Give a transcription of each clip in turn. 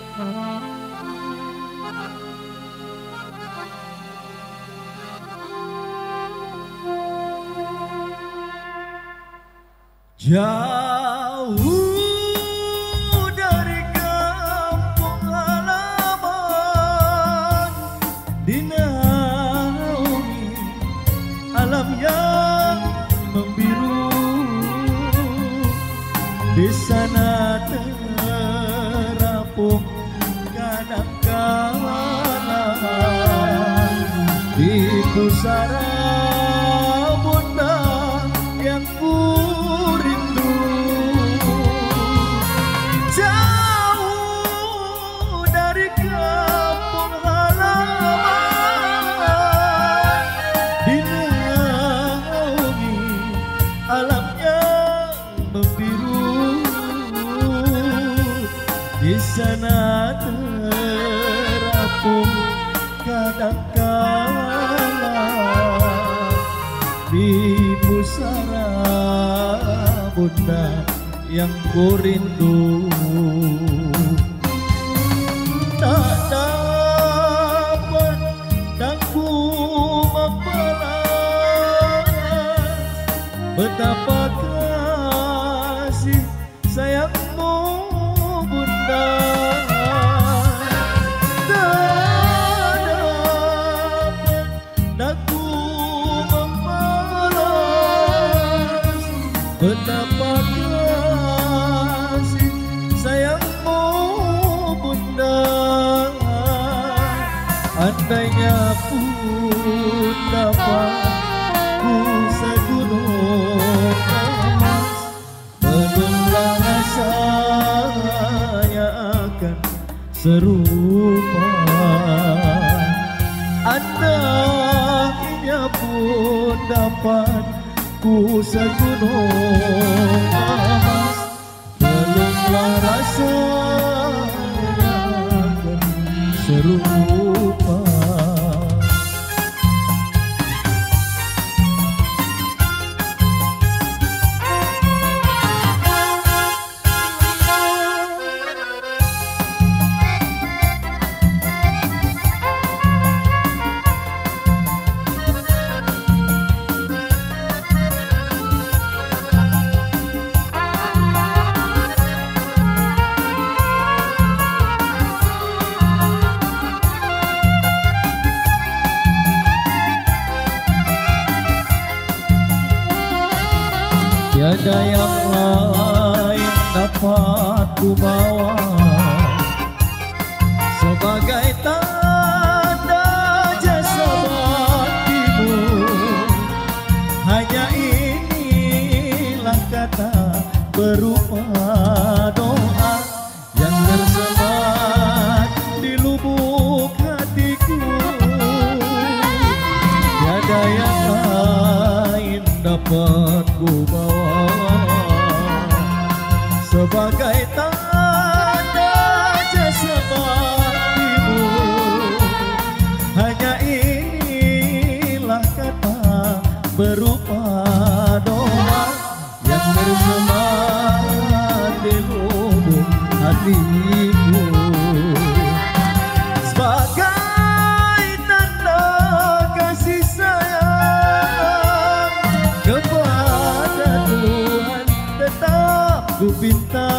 Jauh dari kampung halaman, dinaungi alam yang membiru. Di sana terapung kadangkala di pusara bunda yang ku rindu. Jauh dari kampung halaman, dinaungi alam yang membiru. Di sana terapung kadangkala di pusara bunda yang ku rindu. Tak dapat dan ku membalas betapa kasih sayangmu bunda. Tak dapat dan ku membalas betapa kasih sayangmu bunda. Andainya pun dapat ku segunung emas, belumlah rasanya akan serupa. Andainya pun dapat ku segunung emas, belumlah rasanya akan serupa. Tiada yang lain dapat ku bawa sebagai tanda jasa baktimu. Hanya inilah kata berupa doa yang tersemat di lubuk hatiku. Tiada yang lain dapat ku bawa sebagai tanda jasa baktimu. Hanya inilah kata berupa doa yang tersemat di lubuk hatiku. Sebagai tanda kasih sayang kepada Tuhan, tetap ku pinta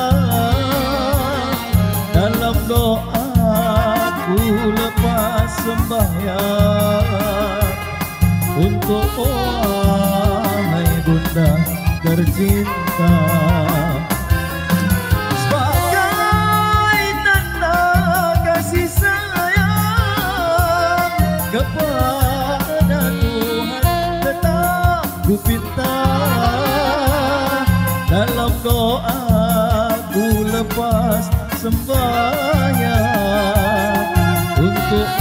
dalam doa ku lepas sembahyang untuk wahai bunda tercinta. Sebagai tanda kasih sayang kepada Tuhan, tetap ku pinta dalam doa ku lepas sembahyang untuk